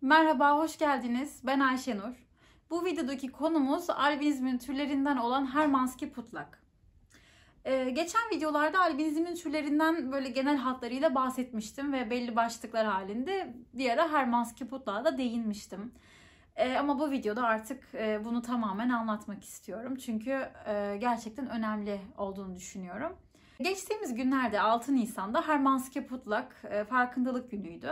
Merhaba, hoş geldiniz. Ben Ayşenur. Bu videodaki konumuz albinizmin türlerinden olan Hermansky Putlak. Geçen videolarda albinizmin türlerinden böyle genel hatlarıyla bahsetmiştim ve belli başlıklar halinde bir ara Hermansky Putlak'a da değinmiştim. Ama bu videoda artık bunu tamamen anlatmak istiyorum. Çünkü gerçekten önemli olduğunu düşünüyorum. Geçtiğimiz günlerde 6 Nisan'da Hermansky Putlak farkındalık günüydü.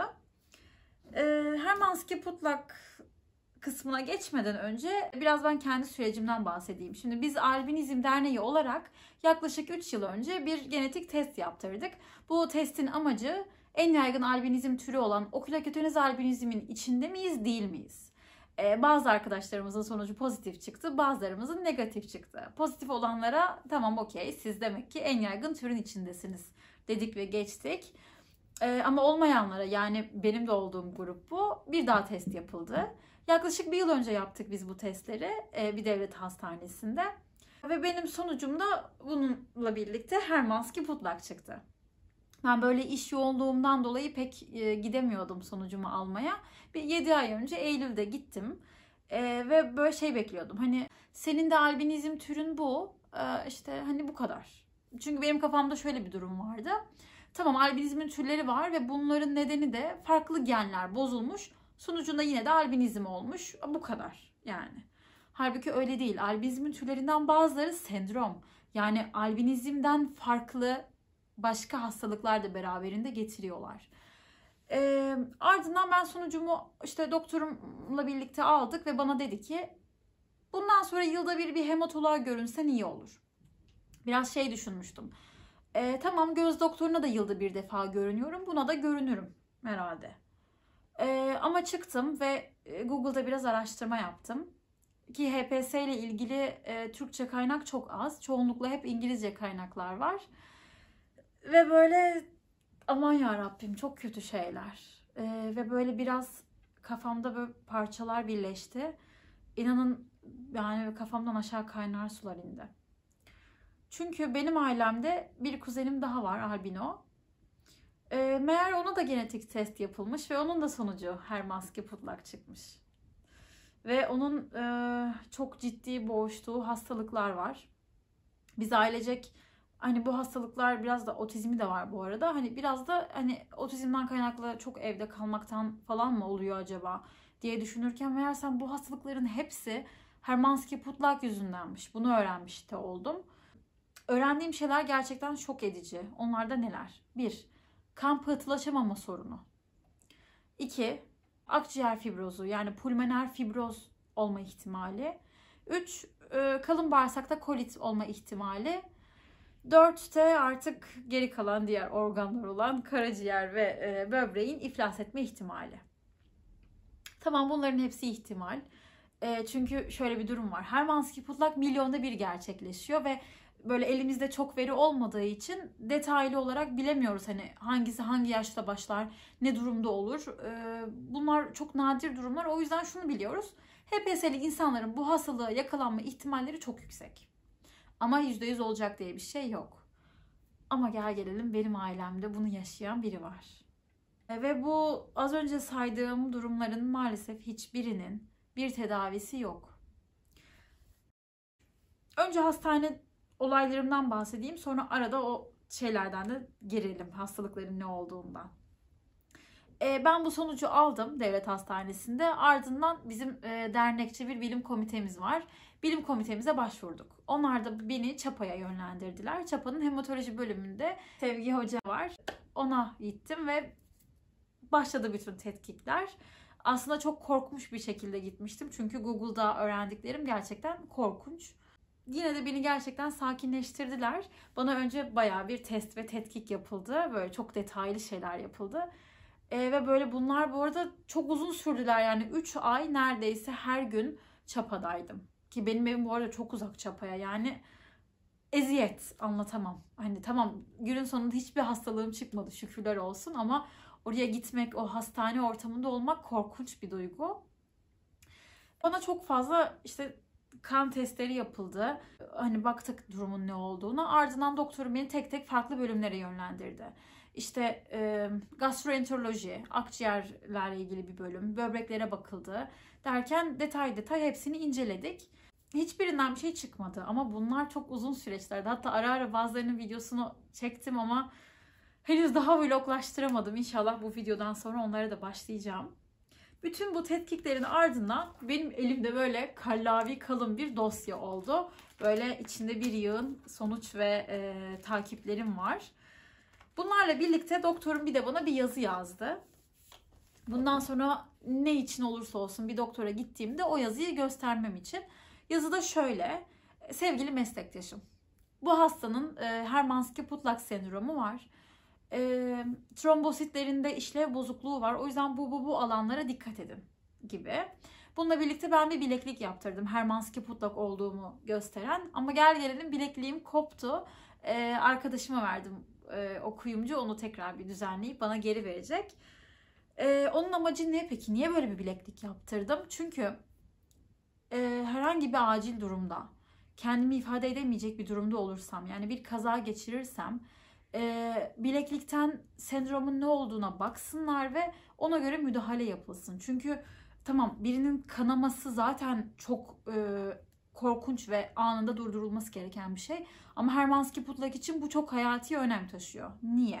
Hermansky Putlak kısmına geçmeden önce biraz ben kendi sürecimden bahsedeyim. Şimdi biz Albinizm Derneği olarak yaklaşık 3 yıl önce bir genetik test yaptırdık. Bu testin amacı en yaygın albinizm türü olan oküloküteniz albinizmin içinde miyiz, değil miyiz? Bazı arkadaşlarımızın sonucu pozitif çıktı, bazılarımızın negatif çıktı. Pozitif olanlara tamam okey, siz demek ki en yaygın türün içindesiniz dedik ve geçtik. Ama olmayanlara, yani benim de olduğum grup bu, bir daha test yapıldı. Yaklaşık bir yıl önce yaptık biz bu testleri bir devlet hastanesinde. Ve benim sonucum da bununla birlikte Hermansky Putlak çıktı. Ben böyle iş yoğunluğumdan dolayı pek gidemiyordum sonucumu almaya. Bir 7 ay önce Eylül'de gittim. Ve böyle şey bekliyordum. Hani senin de albinizm türün bu. İşte hani bu kadar. Çünkü benim kafamda şöyle bir durum vardı. Tamam, albinizmin türleri var ve bunların nedeni de farklı genler bozulmuş. Sonucunda yine de albinizm olmuş. Bu kadar yani. Halbuki öyle değil. Albinizmin türlerinden bazıları sendrom. Yani albinizmden farklı başka hastalıklar da beraberinde getiriyorlar. Ardından ben sonucumu işte doktorumla birlikte aldık ve bana dedi ki bundan sonra yılda bir hematoloğa görünsen iyi olur. Biraz şey düşünmüştüm. Tamam, göz doktoruna da yılda bir defa görünüyorum. Buna da görünürüm herhalde. Ama çıktım ve Google'da biraz araştırma yaptım. Ki HPS ile ilgili Türkçe kaynak çok az. Çoğunlukla hep İngilizce kaynaklar var. Ve böyle aman ya Rabbim, çok kötü şeyler. Ve böyle biraz kafamda böyle parçalar birleşti. İnanın yani kafamdan aşağı kaynar sular indi. Çünkü benim ailemde bir kuzenim daha var, albino. Meğer ona da genetik test yapılmış ve onun da sonucu Hermansky Putlak çıkmış. Ve onun çok ciddi boğuştuğu hastalıklar var. Biz ailecek hani bu hastalıklar, biraz da otizmi de var bu arada. Hani biraz da hani otizmden kaynaklı çok evde kalmaktan falan mı oluyor acaba diye düşünürken meğersem bu hastalıkların hepsi Hermansky Putlak yüzündenmiş. Bunu öğrenmiş de oldum. Öğrendiğim şeyler gerçekten şok edici. Onlar da neler? 1. Kan pıhtılaşamama sorunu. 2. Akciğer fibrozu, yani pulmoner fibroz olma ihtimali. 3. Kalın bağırsakta kolit olma ihtimali. 4'te artık geri kalan diğer organlar olan karaciğer ve böbreğin iflas etme ihtimali. Tamam, bunların hepsi ihtimal. Çünkü şöyle bir durum var. Hermansky Putlak milyonda bir gerçekleşiyor ve böyle elimizde çok veri olmadığı için detaylı olarak bilemiyoruz hani hangisi hangi yaşta başlar, ne durumda olur. Bunlar çok nadir durumlar. O yüzden şunu biliyoruz. HPS'li insanların bu hastalığa yakalanma ihtimalleri çok yüksek. Ama %100 olacak diye bir şey yok. Ama gel gelelim, benim ailemde bunu yaşayan biri var. Ve bu az önce saydığım durumların maalesef hiçbirinin bir tedavisi yok. Önce hastane olaylarımdan bahsedeyim. Sonra arada o şeylerden de girelim. Hastalıkların ne olduğundan. Ben bu sonucu aldım devlet hastanesinde. Ardından bizim dernekçe bir bilim komitemiz var. Bilim komitemize başvurduk. Onlar da beni Çapa'ya yönlendirdiler. Çapa'nın hematoloji bölümünde Sevgi Hoca var. Ona gittim ve başladı bütün tetkikler. Aslında çok korkmuş bir şekilde gitmiştim. Çünkü Google'da öğrendiklerim gerçekten korkunç. Yine de beni gerçekten sakinleştirdiler. Bana önce bayağı bir test ve tetkik yapıldı. Böyle çok detaylı şeyler yapıldı. Ve böyle bunlar bu arada çok uzun sürdüler. Yani 3 ay neredeyse her gün Çapa'daydım. Ki benim evim bu arada çok uzak Çapa'ya. Yani eziyet, anlatamam. Hani tamam, günün sonunda hiçbir hastalığım çıkmadı şükürler olsun, ama oraya gitmek, o hastane ortamında olmak korkunç bir duygu. Bana çok fazla işte kan testleri yapıldı. Hani baktık durumun ne olduğuna. Ardından doktorum beni tek tek farklı bölümlere yönlendirdi. İşte gastroenteroloji, akciğerlerle ilgili bir bölüm, böbreklere bakıldı derken detay detay hepsini inceledik. Hiçbirinden bir şey çıkmadı ama bunlar çok uzun süreçlerdi. Hatta ara ara bazılarının videosunu çektim ama henüz daha vloglaştıramadım. İnşallah bu videodan sonra onlara da başlayacağım. Bütün bu tetkiklerin ardından benim elimde böyle kallavi kalın bir dosya oldu. Böyle içinde bir yığın sonuç ve takiplerim var. Bunlarla birlikte doktorum bir de bana bir yazı yazdı. Bundan sonra ne için olursa olsun bir doktora gittiğimde o yazıyı göstermem için. Yazıda şöyle: sevgili meslektaşım, bu hastanın Hermansky-Pudlak sendromu var. Trombositlerinde işlev bozukluğu var. O yüzden bu alanlara dikkat edin gibi. Bununla birlikte ben bir bileklik yaptırdım. Hermansky-Pudlak olduğumu gösteren. Ama gel gelelim bilekliğim koptu. Arkadaşıma verdim, o kuyumcu onu tekrar bir düzenleyip bana geri verecek. Onun amacı ne peki? Niye böyle bir bileklik yaptırdım? Çünkü herhangi bir acil durumda, kendimi ifade edemeyecek bir durumda olursam, yani bir kaza geçirirsem, bileklikten sendromun ne olduğuna baksınlar ve ona göre müdahale yapılsın. Çünkü tamam, birinin kanaması zaten çok korkunç ve anında durdurulması gereken bir şey. Ama Hermansky-Pudlak için bu çok hayati önem taşıyor. Niye?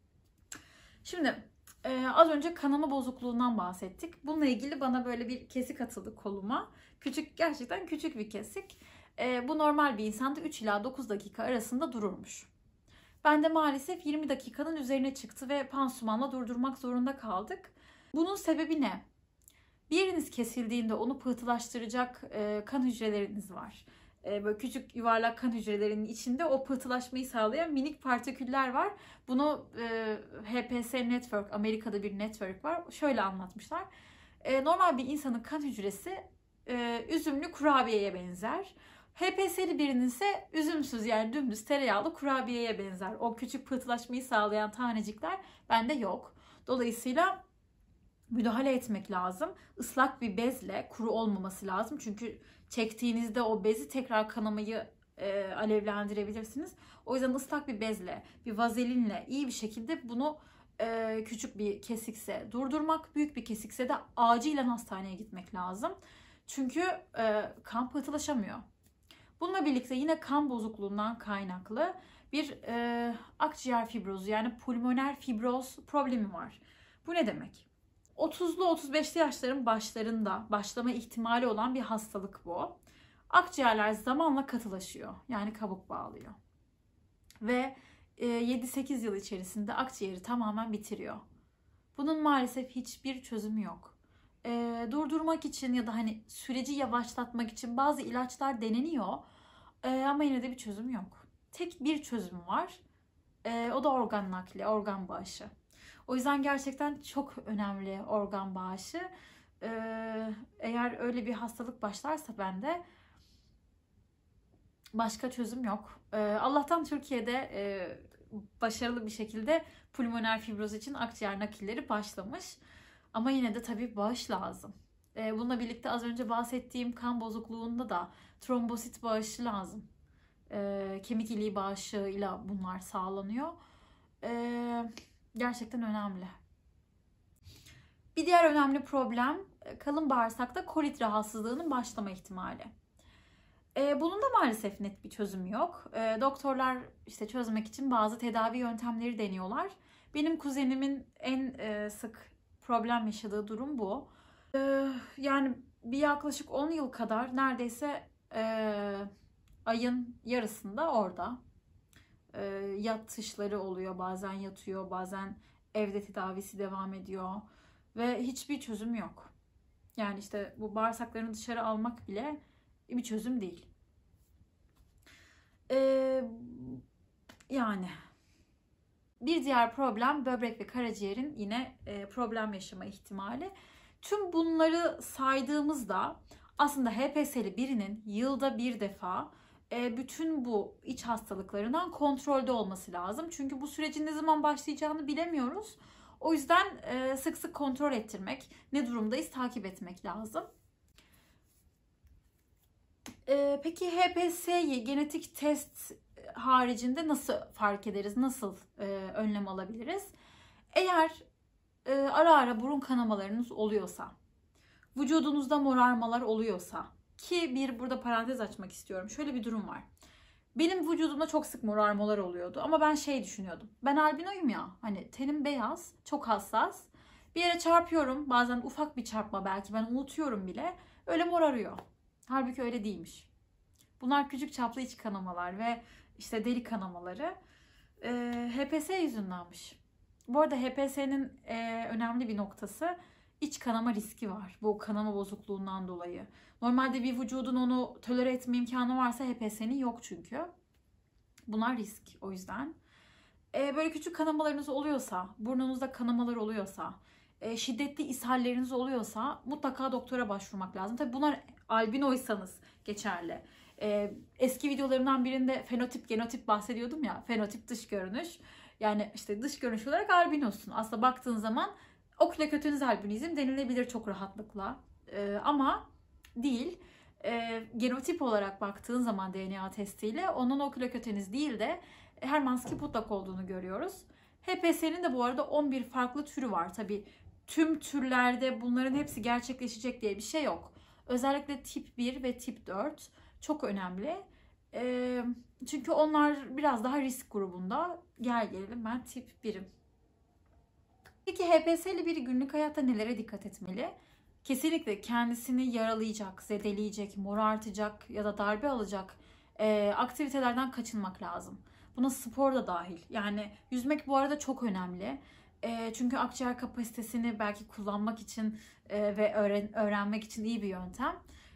Şimdi az önce kanama bozukluğundan bahsettik. Bununla ilgili bana böyle bir kesik atıldı koluma. Küçük, gerçekten küçük bir kesik. Bu normal bir insanda 3 ila 9 dakika arasında dururmuş. Ben de maalesef 20 dakikanın üzerine çıktı ve pansumanla durdurmak zorunda kaldık. Bunun sebebi ne? Bir yeriniz kesildiğinde onu pıhtılaştıracak kan hücreleriniz var. Böyle küçük yuvarlak kan hücrelerinin içinde o pıhtılaşmayı sağlayan minik partiküller var. Bunu HPS Network, Amerika'da bir network var. Şöyle anlatmışlar. Normal bir insanın kan hücresi üzümlü kurabiyeye benzer. HPS'li birinin ise üzümsüz, yani dümdüz tereyağlı kurabiyeye benzer. O küçük pıhtılaşmayı sağlayan tanecikler bende yok. Dolayısıyla müdahale etmek lazım. Islak bir bezle, kuru olmaması lazım. Çünkü çektiğinizde o bezi tekrar kanamayı alevlendirebilirsiniz. O yüzden ıslak bir bezle, bir vazelinle iyi bir şekilde bunu küçük bir kesikse durdurmak, büyük bir kesikse de acilen hastaneye gitmek lazım. Çünkü kan pıhtılaşamıyor. Bununla birlikte yine kan bozukluğundan kaynaklı bir akciğer fibrozu, yani pulmoner fibroz problemi var. Bu ne demek? 30'lu 35'li yaşların başlarında başlama ihtimali olan bir hastalık bu. Akciğerler zamanla katılaşıyor. Yani kabuk bağlıyor. Ve 7-8 yıl içerisinde akciğeri tamamen bitiriyor. Bunun maalesef hiçbir çözümü yok. Durdurmak için ya da hani süreci yavaşlatmak için bazı ilaçlar deneniyor. Ama yine de bir çözüm yok. Tek bir çözüm var. O da organ nakli, organ bağışı. O yüzden gerçekten çok önemli organ bağışı. Eğer öyle bir hastalık başlarsa bende başka çözüm yok. Allah'tan Türkiye'de başarılı bir şekilde pulmoner fibroz için akciğer nakilleri başlamış. Ama yine de tabii bağış lazım. Bununla birlikte az önce bahsettiğim kan bozukluğunda da trombosit bağışı lazım. Kemik iliği bağışıyla bunlar sağlanıyor. Gerçekten önemli. Bir diğer önemli problem kalın bağırsakta kolit rahatsızlığının başlama ihtimali. Bunun da maalesef net bir çözümü yok. Doktorlar işte çözmek için bazı tedavi yöntemleri deniyorlar. Benim kuzenimin en sık problem yaşadığı durum bu. Yani bir yaklaşık 10 yıl kadar neredeyse ayın yarısında orada. Yatışları oluyor, bazen yatıyor, bazen evde tedavisi devam ediyor ve hiçbir çözüm yok. Yani işte bu bağırsaklarını dışarı almak bile bir çözüm değil. Yani bir diğer problem böbrek ve karaciğerin yine problem yaşama ihtimali. Tüm bunları saydığımızda aslında HPS'li birinin yılda bir defa bütün bu iç hastalıklarından kontrolde olması lazım. Çünkü bu sürecin ne zaman başlayacağını bilemiyoruz. O yüzden sık sık kontrol ettirmek, ne durumdayız takip etmek lazım. Peki HPS'yi genetik test haricinde nasıl fark ederiz? Nasıl önlem alabiliriz? Eğer ara ara burun kanamalarınız oluyorsa, vücudunuzda morarmalar oluyorsa, ki bir burada parantez açmak istiyorum. Şöyle bir durum var. Benim vücudumda çok sık morarmalar oluyordu ama ben şey düşünüyordum. Ben albinoyum ya, hani tenim beyaz, çok hassas. Bir yere çarpıyorum, bazen ufak bir çarpma, belki ben unutuyorum bile, öyle morarıyor. Halbuki öyle değilmiş. Bunlar küçük çaplı iç kanamalar ve işte deri kanamaları HPS yüzündenmiş. Bu arada HPS'nin önemli bir noktası, iç kanama riski var. Bu kanama bozukluğundan dolayı. Normalde bir vücudun onu tolere etme imkanı varsa HPS'nin yok çünkü. Bunlar risk o yüzden. Böyle küçük kanamalarınız oluyorsa, burnunuzda kanamalar oluyorsa, şiddetli ishalleriniz oluyorsa mutlaka doktora başvurmak lazım. Tabii bunlar albinoysanız geçerli. Eski videolarımdan birinde fenotip, genotip bahsediyordum ya. Fenotip dış görünüş. Yani işte dış görünüş olarak albinosun. Aslında baktığın zaman okülokütenüz albinizm denilebilir çok rahatlıkla. Ama değil. Genotip olarak baktığın zaman DNA testiyle onun oküloküteniz değil de Hermansky Putnam olduğunu görüyoruz. HPS'nin de bu arada 11 farklı türü var. Tabii tüm türlerde bunların hepsi gerçekleşecek diye bir şey yok. Özellikle tip 1 ve tip 4 çok önemli. Çünkü onlar biraz daha risk grubunda. Gel gelelim, ben tip 1'im. Peki HPS'li biri günlük hayatta nelere dikkat etmeli? Kesinlikle kendisini yaralayacak, zedeleyecek, morartacak ya da darbe alacak aktivitelerden kaçınmak lazım. Buna spor da dahil. Yani yüzmek bu arada çok önemli. Çünkü akciğer kapasitesini belki kullanmak için ve öğrenmek için iyi bir yöntem.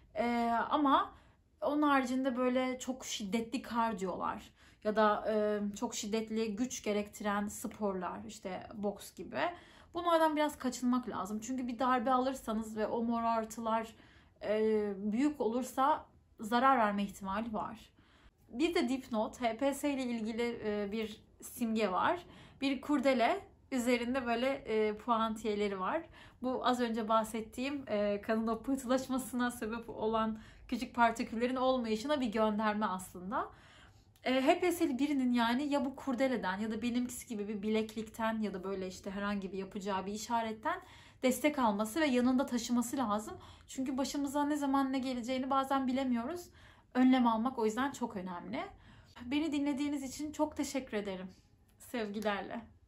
Ama onun haricinde böyle çok şiddetli kardiyolar ya da çok şiddetli güç gerektiren sporlar, işte boks gibi. Bunlardan biraz kaçınmak lazım. Çünkü bir darbe alırsanız ve o morartılar büyük olursa zarar verme ihtimali var. Bir de dipnot, HPS ile ilgili bir simge var. Bir kurdele, üzerinde böyle puantiyeleri var. Bu az önce bahsettiğim kanın o pıhtılaşmasına sebep olan küçük partiküllerin olmayışına bir gönderme aslında. HPS'li birinin yani ya bu kurdeleden ya da benimkisi gibi bir bileklikten ya da böyle işte herhangi bir yapacağı bir işaretten destek alması ve yanında taşıması lazım. Çünkü başımıza ne zaman ne geleceğini bazen bilemiyoruz. Önlem almak o yüzden çok önemli. Beni dinlediğiniz için çok teşekkür ederim. Sevgilerle.